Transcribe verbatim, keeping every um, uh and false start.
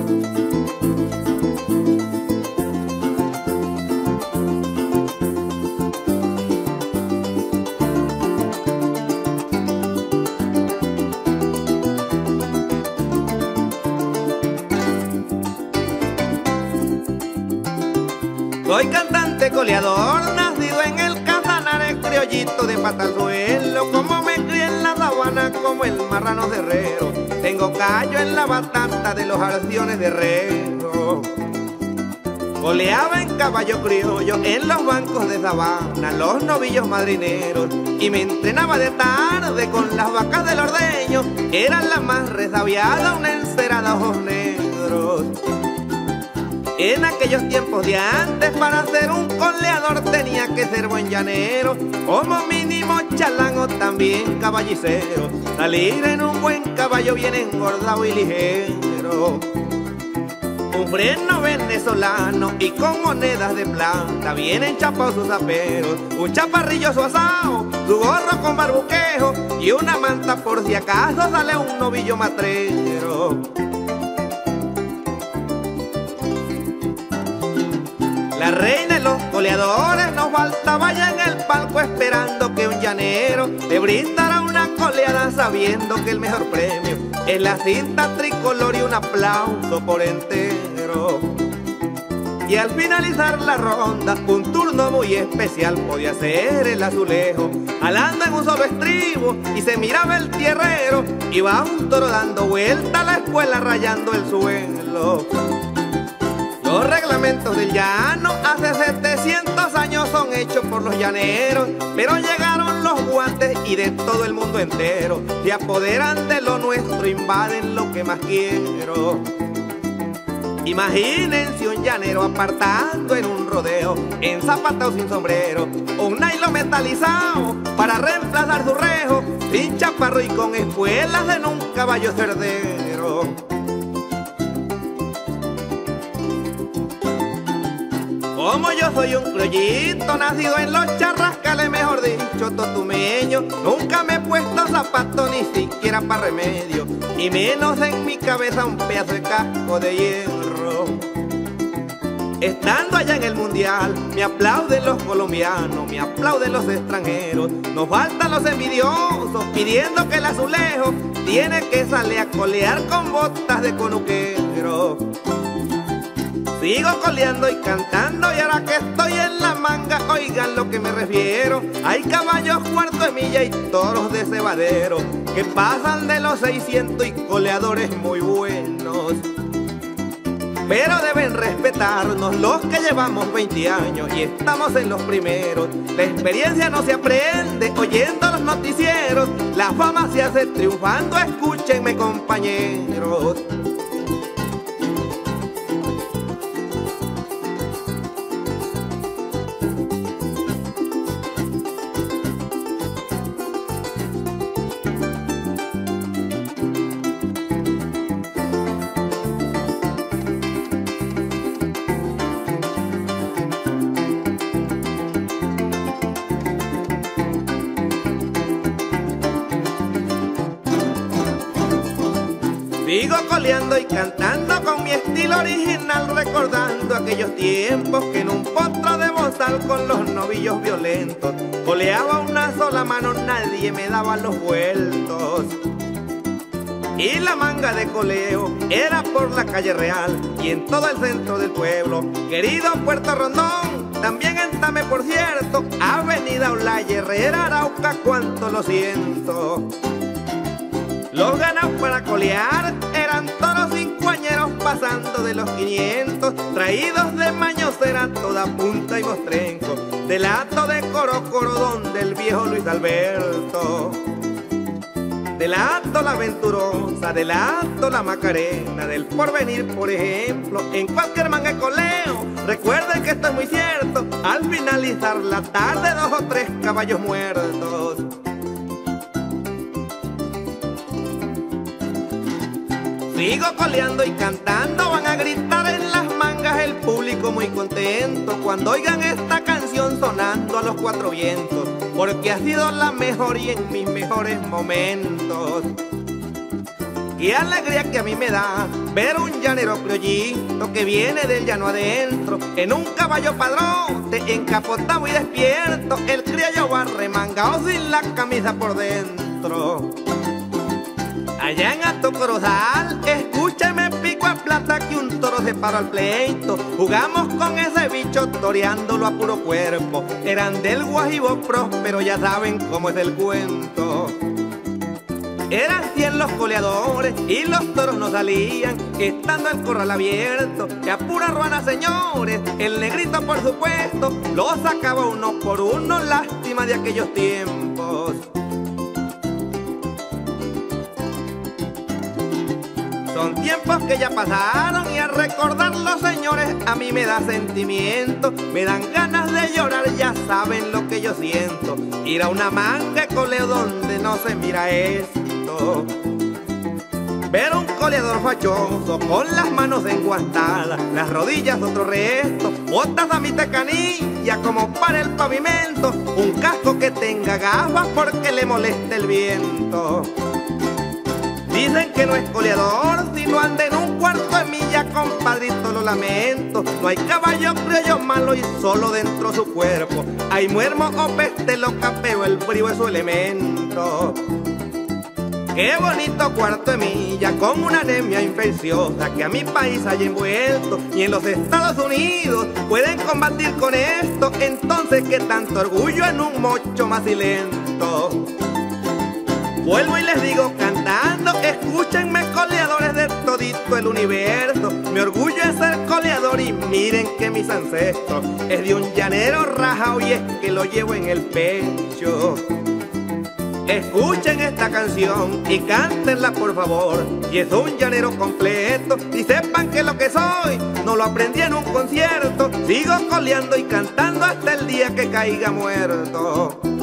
Soy cantante coleador, nacido en el Casanares, criollito de Patazuelo. Como me crié en la sabana como el marrano de herrero, tengo callo en la batata de los arciones de herrero. Coleaba en caballo criollo en los bancos de sabana, los novillos madrineros, y me entrenaba de tarde con las vacas del ordeño. Era la más resabiada, una encerada ojos negros. En aquellos tiempos de antes, para ser un coleador tenía que ser buen llanero, como mínimo chalán o también caballicero, salir en un buen caballo bien engordado y ligero. Un freno venezolano y con monedas de plata, bien enchapados sus aperos, un chaparrillo su asado, su gorro con barbuquejo y una manta por si acaso sale un novillo matrero. La reina de los coleadores nos faltaba ya en el palco, esperando que un llanero le brindara una coleada, sabiendo que el mejor premio es la cinta tricolor y un aplauso por entero. Y al finalizar la ronda, un turno muy especial podía ser el azulejo, jalando en un solo estribo y se miraba el tierrero. Iba un toro dando vuelta a la escuela, rayando el suelo. Los reglamentos del llano hace setecientos años son hechos por los llaneros, pero llegaron los guantes y de todo el mundo entero se apoderan de lo nuestro, invaden lo que más quiero. Imagínense un llanero apartando en un rodeo, enzapatado sin sombrero, un nylon metalizado para reemplazar su rejo, sin chaparro y con espuelas en un caballo cerdero. Como yo soy un criollito, nacido en los charrascales, mejor dicho, totumeño, nunca me he puesto zapato ni siquiera para remedio, y menos en mi cabeza un pedazo de casco de hierro. Estando allá en el mundial, me aplauden los colombianos, me aplauden los extranjeros, nos faltan los envidiosos pidiendo que el azulejo tiene que salir a colear con botas de conuquero. Sigo coleando y cantando, y ahora que estoy en la manga, oigan lo que me refiero. Hay caballos cuarto de milla y toros de cebadero que pasan de los seiscientos y coleadores muy buenos. Pero deben respetarnos los que llevamos veinte años y estamos en los primeros. La experiencia no se aprende oyendo los noticieros, la fama se hace triunfando, escúchenme compañeros. Sigo coleando y cantando con mi estilo original, recordando aquellos tiempos que en un potro de bozal con los novillos violentos coleaba una sola mano, nadie me daba los vueltos. Y la manga de coleo era por la calle Real y en todo el centro del pueblo. Querido Puerto Rondón, también en Tame, por cierto, Avenida Olaya, Herrera, Arauca, cuánto lo siento. Los ganados para colear eran toros cincuañeros pasando de los quinientos, traídos de Mañocera toda punta y mostrenco, del hato de Corocoro donde el viejo Luis Alberto. Del hato la Venturosa, del hato la Macarena, del Porvenir, por ejemplo, en cualquier manga de coleo. Recuerden que esto es muy cierto, al finalizar la tarde dos o tres caballos muertos. Sigo coleando y cantando, van a gritar en las mangas el público muy contento cuando oigan esta canción sonando a los cuatro vientos, porque ha sido la mejor y en mis mejores momentos. Qué alegría que a mí me da ver un llanero criollito que viene del llano adentro, en un caballo padrote, encapotado y despierto. El criollo va remangado sin la camisa por dentro. Allá en Alto Corozal, escúchame pico a plata que un toro se paró al pleito. Jugamos con ese bicho toreándolo a puro cuerpo. Eran del Guajibo próspero, ya saben cómo es el cuento. Eran cien los coleadores y los toros no salían, estando el corral abierto, que a pura ruana, señores, el negrito por supuesto lo sacaba uno por uno, lástima de aquellos tiempos. Son tiempos que ya pasaron y al recordarlos, señores, a mí me da sentimiento, me dan ganas de llorar, ya saben lo que yo siento. Ir a una manga de coleo donde no se mira esto. Ver un coleador fachoso con las manos enguantadas, las rodillas otro resto, botas a mitad canilla como para el pavimento, un casco que tenga gafas porque le molesta el viento. Dicen que no es coleador si no anda en un cuarto de milla, compadrito, lo lamento. No hay caballo criollo malo y solo dentro su cuerpo hay muermo o peste loca, pero el frío es su elemento. Qué bonito cuarto de milla con una anemia infecciosa que a mi país hay envuelto, y en los Estados Unidos pueden combatir con esto. Entonces qué tanto orgullo en un mocho macilento. Vuelvo y les digo cantando, escúchenme coleadores de todito el universo. Mi orgullo es ser coleador y miren que mis ancestros es de un llanero rajao y es que lo llevo en el pecho. Escuchen esta canción y cántenla por favor, y es un llanero completo, y sepan que lo que soy no lo aprendí en un concierto. Sigo coleando y cantando hasta el día que caiga muerto.